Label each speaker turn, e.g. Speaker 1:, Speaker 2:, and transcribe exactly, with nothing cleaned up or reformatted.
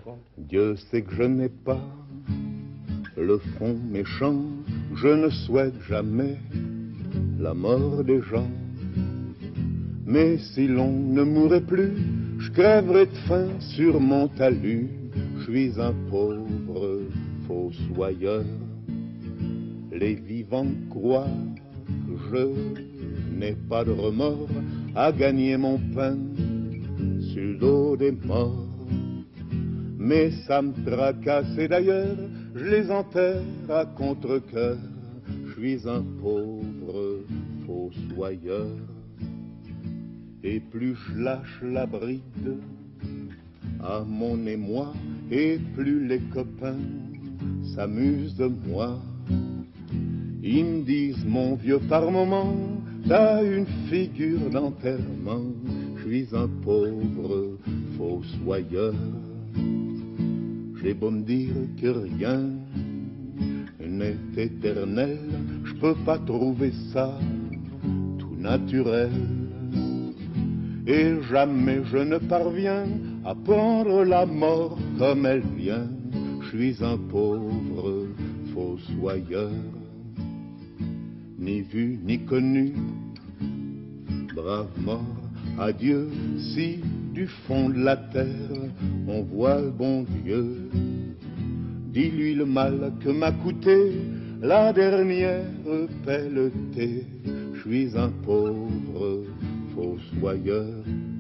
Speaker 1: Dieu sait que je n'ai pas le front méchant, je ne souhaite jamais la mort des gens. Mais si l'on ne mourrait plus, je crèverais de faim sur mon talus. Je suis un pauvre fossoyeur. Les vivants croient que je n'ai pas de remords à gagner mon pain sur le dos des morts. Mais ça me tracasse et d'ailleurs, je les enterre à contre-cœur. Je suis un pauvre fossoyeur. Et plus je lâche la bride à mon émoi, et plus les copains s'amusent de moi. Ils me disent, mon vieux, par moment, t'as une figure d'enterrement. Je suis un pauvre fossoyeur. J'ai beau me dire que rien n'est éternel, je peux pas trouver ça tout naturel. Et jamais je ne parviens à prendre la mort comme elle vient. Je suis un pauvre fossoyeur, ni vu ni connu, brave mort, adieu. Si du fond de la terre on voit le bon Dieu, dis-lui le mal que m'a coûté la dernière pelletée. Je suis un pauvre fossoyeur.